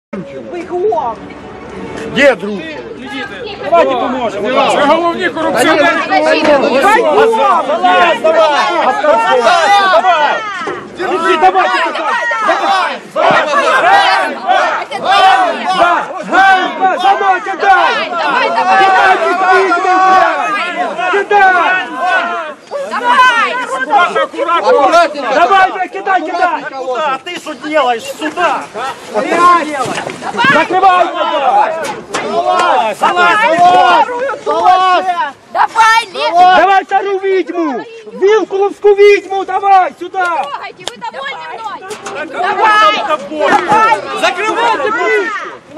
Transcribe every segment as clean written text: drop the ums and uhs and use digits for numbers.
Бігом! Де друг? Давайте поможемо. Це головні корупціонери. Давай, кидай! Куда? Ты что делаешь? Сюда! Закрывай! Давай царю відьму! Вілкуловську відьму, давай сюда! Трогайте, вы довольны мной? Давай! Закрывайте брюшку!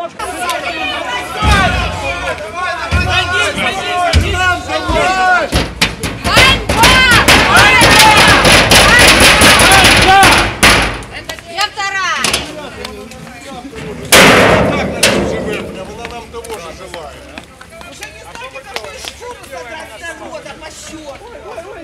Я вторая! Вона нам того же желає. Уже не станет такой шум, когда от народа по счету.